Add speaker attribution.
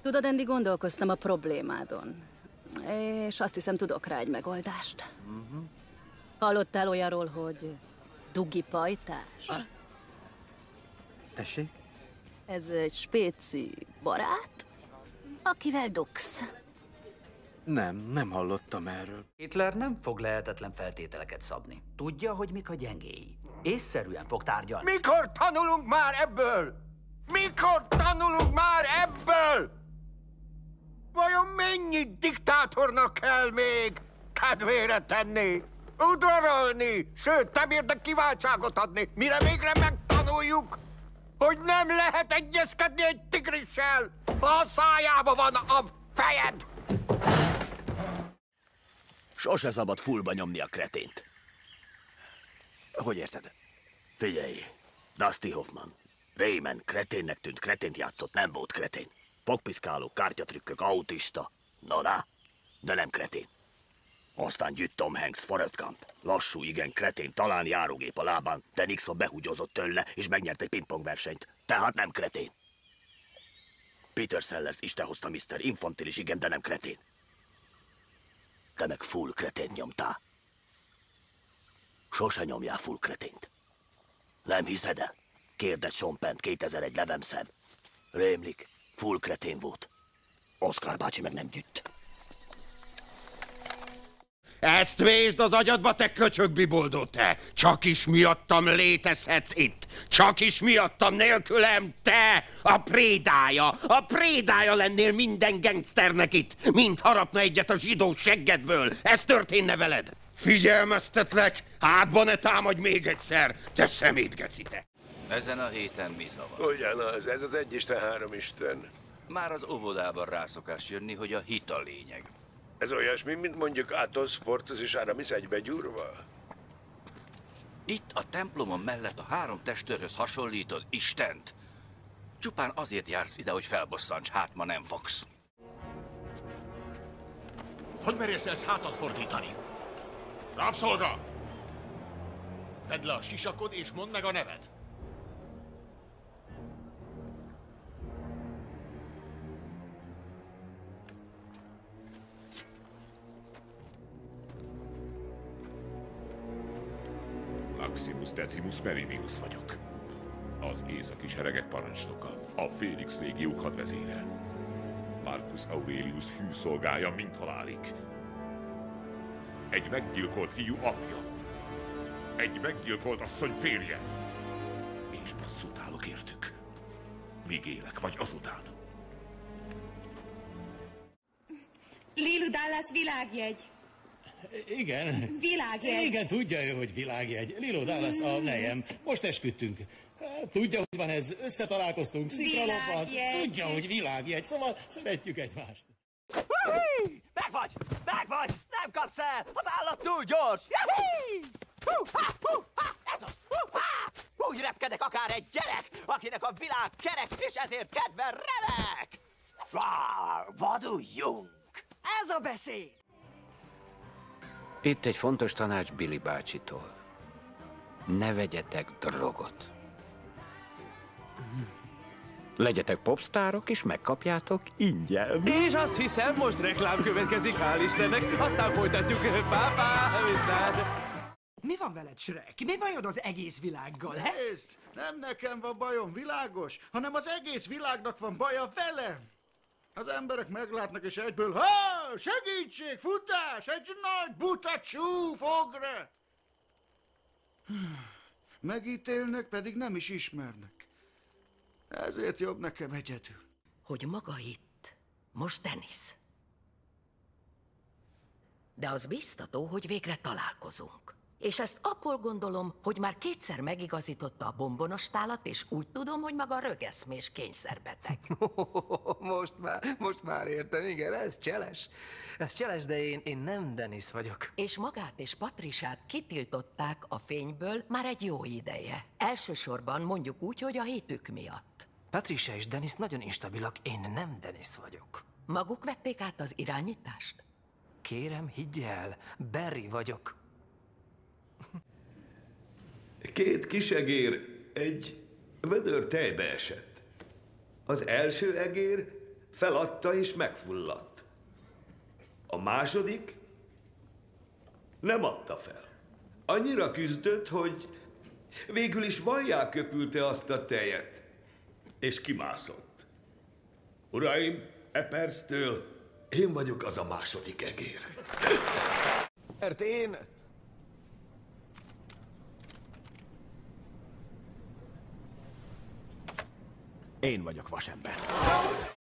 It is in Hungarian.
Speaker 1: Tudod, Andy, gondolkoztam a problémádon. És azt hiszem, tudok rá egy megoldást. Hallottál olyanról, hogy dugi pajtás?
Speaker 2: Tessék?
Speaker 1: Ez egy spéci barát, akivel dugsz.
Speaker 2: Nem hallottam erről.
Speaker 3: Hitler nem fog lehetetlen feltételeket szabni. Tudja, hogy mik a gyengéi. Észszerűen fog tárgyalni.
Speaker 4: Mikor tanulunk már ebből? Mikor tanulunk már ebből? Vajon mennyi diktátornak kell még kedvére tenni? Udvarolni, sőt, nem érdek kiváltságot adni, mire végre megtanuljuk, hogy nem lehet egyezkedni egy tigrissel, ha a szájába van a fejed.
Speaker 5: Sose szabad fullba nyomni a kretént.
Speaker 2: Hogy érted?
Speaker 5: Figyelj, Dusty Hoffman. Raymond kreténnek tűnt, kretént játszott, nem volt kretén. Fogpiszkáló, kártyatrükkök, autista. Na, de nem kretén. Aztán gyűjt Tom Hanks, Forrest Gump. Lassú, igen, kretén, talán járógép a lábán, de Nixon behúgyozott tőle, és megnyert egy pingpong versenyt. Tehát nem kretén. Peter Sellers, Isten hozta Mr. Infantilis, igen, de nem kretén. Te meg full kretént nyomtál. Sose nyomjál full kretént. Nem hiszed el? Kérdett Sean Penn, 2001 levemszem. Rémlik, full kretén volt. Oscar bácsi meg nem gyűjt.
Speaker 4: Ezt vésd az agyadba, te köcsög biboldó, te! Csak is miattam létezhetsz itt! Csak is miattam, nélkülem te! A prédája lennél minden gangsternek itt! Mint harapna egyet a zsidó seggedből! Ez történne veled! Figyelmeztetlek, hátba ne támadj még egyszer, te szemétgeci, te!
Speaker 6: Ezen a héten mi zavar?
Speaker 7: Ugyanaz, ez az egyisten háromisten.
Speaker 6: Már az óvodában rászokás jönni, hogy a hit a lényeg.
Speaker 7: Ez olyasmi, mint mondjuk Athos, Porthos és Aramis egybegyúrva?
Speaker 6: Itt a templomon mellett a három testőrhöz hasonlítod Istent. Csupán azért jársz ide, hogy felbosszants, hát ma nem fogsz.
Speaker 8: Hogy merészelsz hátat fordítani? Rabszolga! Vedd le a sisakod és mondd meg a neved.
Speaker 9: Maximus Decimus Meridius vagyok. Az északi seregek parancsnoka, a Félix légiók hadvezére. Marcus Aurelius hűszolgája mind halálig. Egy meggyilkolt fiú apja. Egy meggyilkolt asszony férje. És basszút állok értük. Míg élek, vagy azután.
Speaker 10: Lilu Dallas világjegy.
Speaker 11: Igen.
Speaker 10: Világjegy.
Speaker 11: Igen, tudja ő, hogy világjegy. Lilo Dallas a nejem. Most esküdtünk. Tudja, hogy van ez, összetalálkoztunk, szikralopva. Tudja, hogy világjegy, szóval szeretjük egymást.
Speaker 3: Megvagy! Nem kapsz el! Az állat túl gyors! Ez az! Úgy repkedek akár egy gyerek, akinek a világ kerek, és ezért kedven remek! Vaduljunk! Ez a beszéd!
Speaker 6: Itt egy fontos tanács Billy bácsitól. Ne vegyetek drogot. Legyetek popstárok, és megkapjátok ingyen.
Speaker 2: És azt hiszem, most reklám következik, hál' Istennek, aztán folytatjuk. Pápá, viszlát!
Speaker 12: Mi van veled, Shrek? Mi bajod az egész világgal, he?
Speaker 13: Nézd, nem nekem van bajom, világos, hanem az egész világnak van baja velem. Az emberek meglátnak, és egyből, segítség, futás, egy nagy buta csúf, ogre! Megítélnek, pedig nem is ismernek. Ezért jobb nekem egyedül.
Speaker 14: Hogy maga itt, most Dennis. De az biztató, hogy végre találkozunk. És ezt akkor gondolom, hogy már kétszer megigazította a bombonastálat, és úgy tudom, hogy maga rögeszmés kényszerbeteg.
Speaker 15: Most már értem, igen, ez cseles. Ez cseles, de én nem Dennis vagyok.
Speaker 14: És magát és Patrisát kitiltották a fényből már egy jó ideje. Elsősorban mondjuk úgy, hogy a hétük miatt.
Speaker 15: Patricia és Dennis nagyon instabilak, én nem Dennis vagyok.
Speaker 14: Maguk vették át az irányítást?
Speaker 15: Kérem, higgy el, Barry vagyok.
Speaker 7: Két kisegér egy vödör tejbe esett. Az első egér
Speaker 16: feladta és megfulladt. A második nem adta fel. Annyira küzdött, hogy végül is vajjá köpülte azt a tejet, és kimászott. Uraim, e perctől én vagyok az a második egér.
Speaker 3: Mert én vagyok vasember.